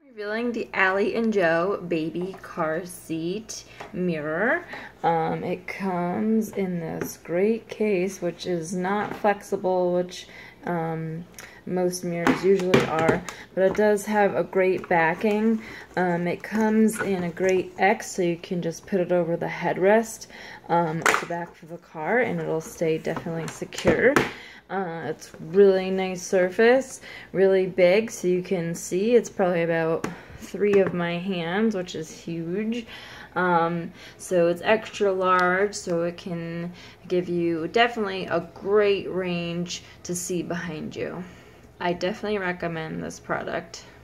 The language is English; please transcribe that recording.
Revealing the Allie and Joe baby car seat mirror. It comes in this great case, which is not flexible, which most mirrors usually are, but it does have a great backing. It comes in a great X, so you can just put it over the headrest at the back of the car, and it'll stay definitely secure. It's really nice surface, really big, so you can see it's probably about 3 of my hands, which is huge. So it's extra large, so it can give you definitely a great range to see behind you. I definitely recommend this product.